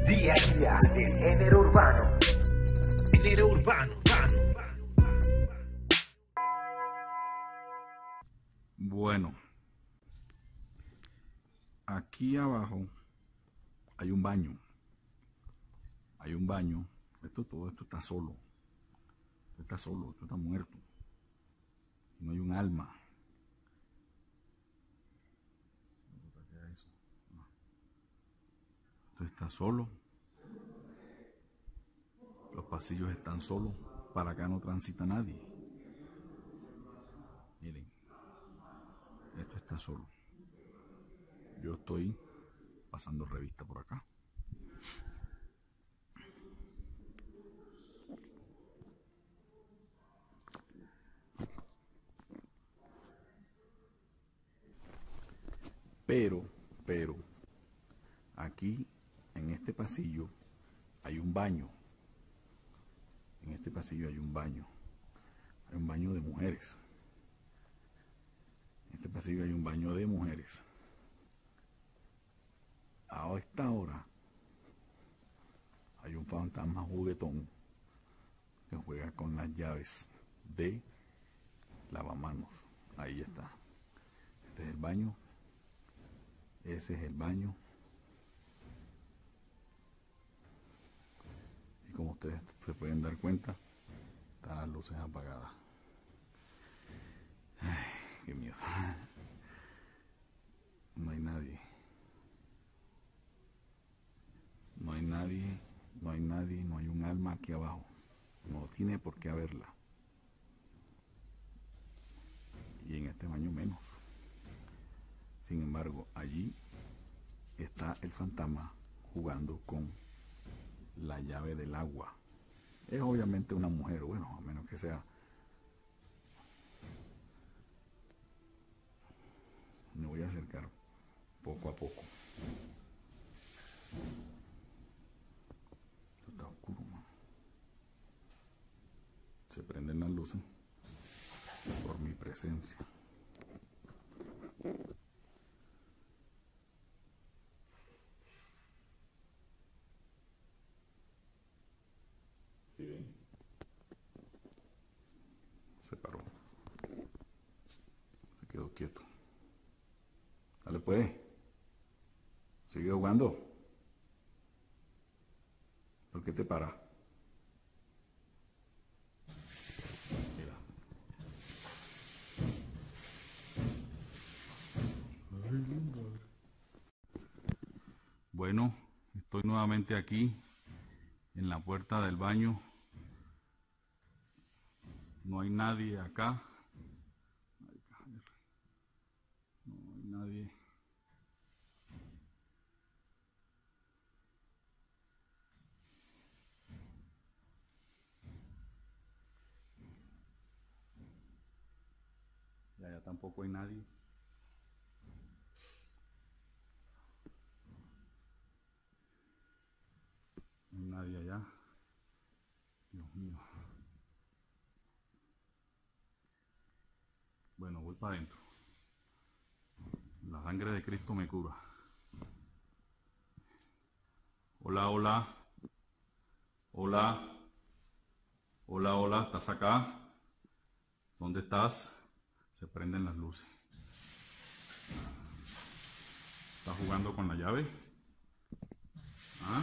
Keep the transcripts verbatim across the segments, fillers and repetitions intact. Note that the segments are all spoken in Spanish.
Día a día del género urbano. Género urbano, urbano. Bueno, aquí abajo hay un baño. Hay un baño. Esto todo esto está solo. Esto está solo, esto está muerto. No hay un alma. Esto está solo. Los pasillos están solos. Para acá no transita nadie. Miren, esto está solo. Yo estoy pasando revista por acá. Pero, pero, aquí en este pasillo hay un baño. En este pasillo hay un baño. Hay un baño de mujeres. En este pasillo hay un baño de mujeres. A esta hora hay un fantasma juguetón que juega con las llaves de lavamanos. Ahí está. Este es el baño. Ese es el baño. Y como ustedes se pueden dar cuenta, están las luces apagadas. Ay, qué miedo. No hay nadie. No hay nadie, no hay nadie, no hay un alma aquí abajo. No tiene por qué haberla. Y en este baño menos. Sin embargo, allí está el fantasma jugando con la llave del agua. Es obviamente una mujer, bueno, a menos que sea. Me voy a acercar poco a poco. Esto está oscuro, man. Se prenden las luces por mi presencia. ¿Sí ven? Se paró. Se quedó quieto. Dale pues. Sigue jugando. ¿Por qué te para? Mira. Bueno, estoy nuevamente aquí en la puerta del baño. No hay nadie acá. No hay nadie. Y allá tampoco hay nadie. No hay nadie allá. Dios mío. Bueno, voy para adentro. La sangre de Cristo me cura. Hola, hola. Hola. Hola, hola. ¿Estás acá? ¿Dónde estás? Se prenden las luces. ¿Estás jugando con la llave? ¿Ah?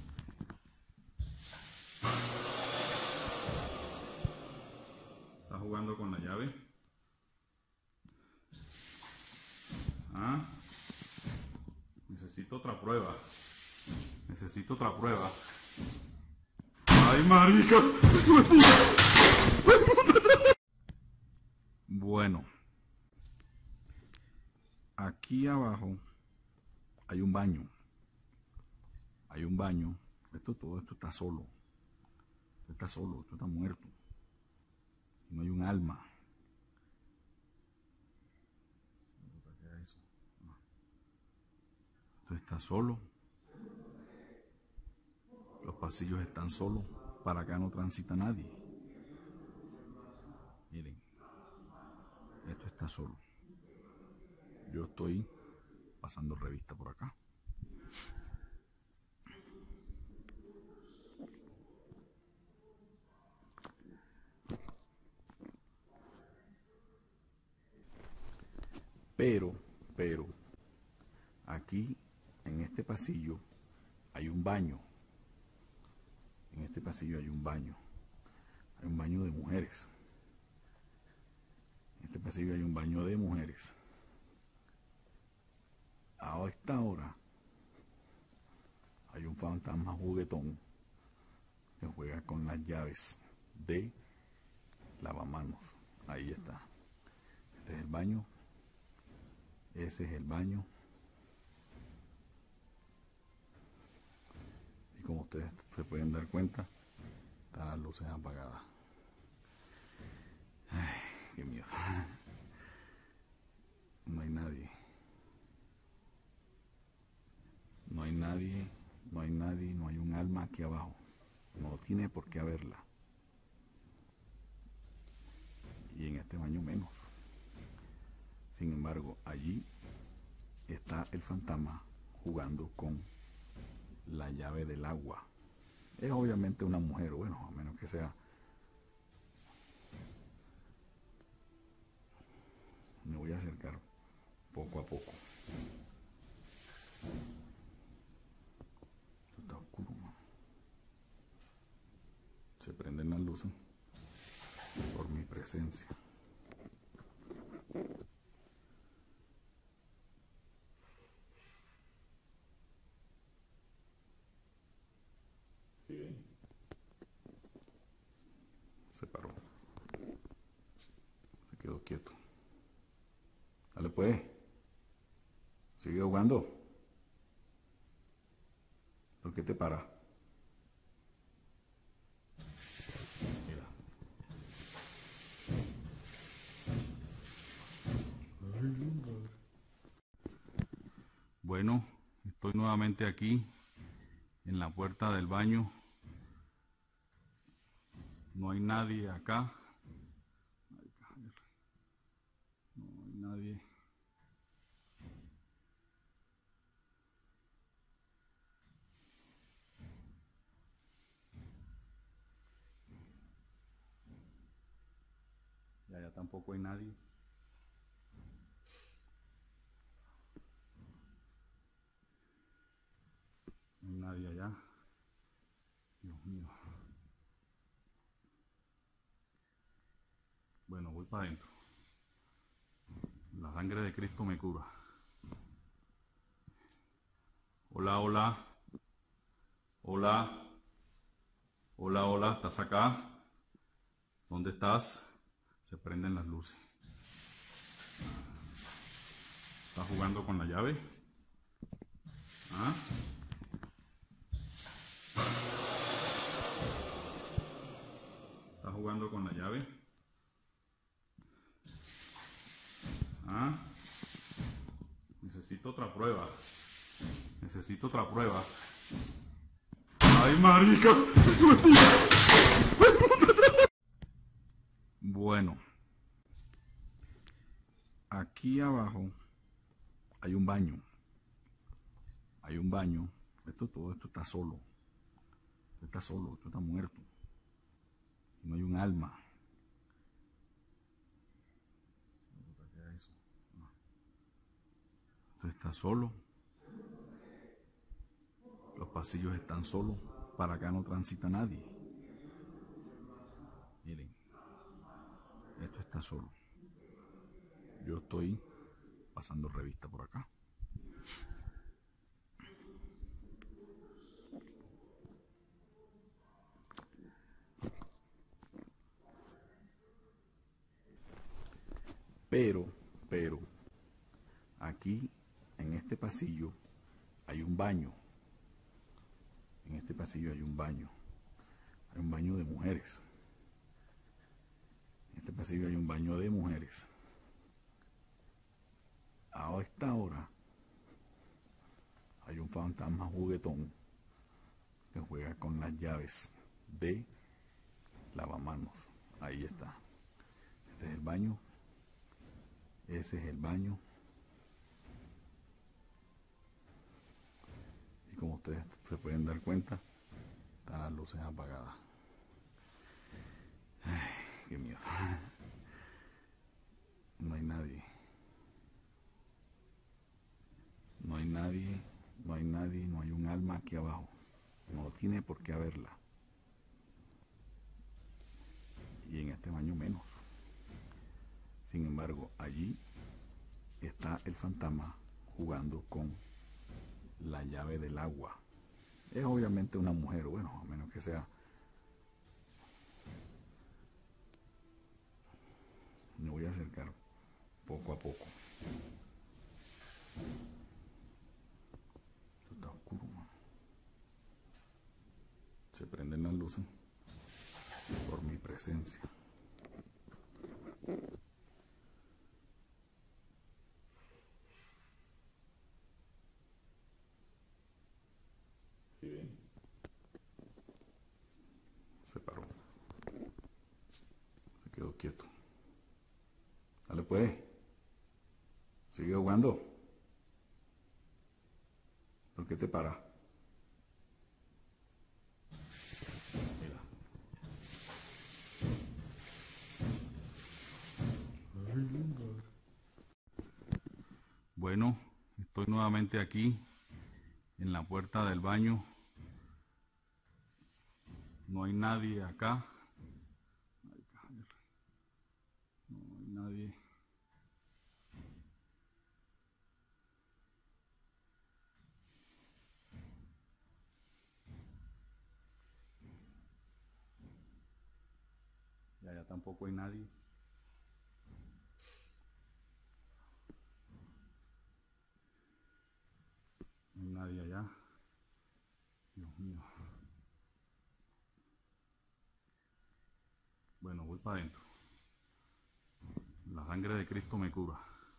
¿Estás jugando con la llave? ¿Ah? Necesito otra prueba. Necesito otra prueba. ¡Ay, marica! Bueno. Aquí abajo hay un baño. Hay un baño. Esto todo esto está solo. Esto está solo, esto está muerto. No hay un alma. Esto está solo. Los pasillos están solos. Para acá no transita nadie. Miren. Esto está solo. Yo estoy pasando revista por acá. Pero, pero, aquí en este pasillo hay un baño. En este pasillo hay un baño. Hay un baño de mujeres. En este pasillo hay un baño de mujeres. A esta hora hay un fantasma juguetón que juega con las llaves de lavamanos. Ahí está. Este es el baño. Ese es el baño. Y como ustedes se pueden dar cuenta, están las luces apagadas. Ay, qué miedo. No hay nadie. No hay nadie, no hay nadie, no hay un alma aquí abajo. No tiene por qué haberla. Y en este baño menos. Sin embargo, allí está el fantasma jugando con la llave del agua. Es obviamente una mujer, bueno, a menos que sea. Me voy a acercar poco a poco. Está oscuro, man. Se prenden las luces por mi presencia. Sí. Se paró. Se quedó quieto. Dale pues. Sigue jugando. ¿Por qué te para? Mira. Bueno, estoy nuevamente aquí en la puerta del baño. No hay nadie acá. No hay nadie. Y allá tampoco hay nadie. No hay nadie allá. Dios mío. Bueno, voy para adentro. La sangre de Cristo me cura. Hola, hola. Hola. Hola, hola. ¿Estás acá? ¿Dónde estás? Se prenden las luces. ¿Estás jugando con la llave? ¿Ah? ¿Estás jugando con la llave? ¿Ah? Necesito otra prueba. Necesito otra prueba. ¡Ay, marica! Bueno. Aquí abajo hay un baño. Hay un baño. Esto, todo esto está solo. Esto está solo, esto está muerto. No hay un alma. Esto está solo. Los pasillos están solos. Para acá no transita nadie. Miren. Esto está solo. Yo estoy pasando revista por acá. Pero, pero, aquí en este pasillo hay un baño. En este pasillo hay un baño. Hay un baño de mujeres. En este pasillo hay un baño de mujeres. A esta hora hay un fantasma juguetón que juega con las llaves de lavamanos. Ahí está. Este es el baño. Ese es el baño. Y como ustedes se pueden dar cuenta, están las luces apagadas. Ay, qué miedo. No hay nadie. No hay nadie, no hay nadie, no hay un alma aquí abajo. No tiene por qué haberla. Y en este baño menos. Sin embargo, allí está el fantasma jugando con la llave del agua. Es obviamente una mujer, bueno, a menos que sea. Me voy a acercar poco a poco. Esto está oscuro, man. Se prenden las luces por mi presencia. ¿Sí ven? Se paró. Se quedó quieto. Dale pues. Sigue jugando. ¿Por qué te paras? Mira. Bueno, estoy nuevamente aquí en la puerta del baño. No hay nadie acá. No hay nadie. Y allá tampoco hay nadie. No hay nadie allá. Dios mío. Bueno, voy para adentro. La sangre de Cristo me cura.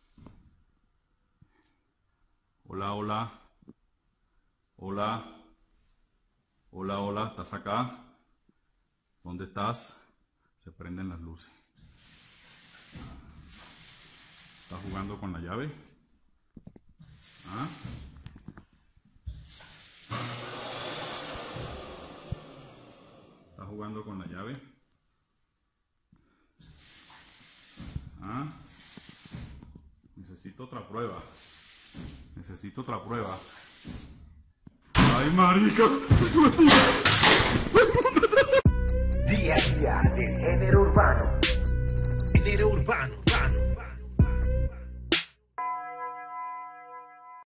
Hola, hola. Hola. Hola, hola. ¿Estás acá? ¿Dónde estás? Se prenden las luces. ¿Estás jugando con la llave? ¿Ah? ¿Estás jugando con la llave? ¿Ah? Necesito otra prueba. Necesito otra prueba. ¡Ay, marica! Día a día del género urbano. Género urbano.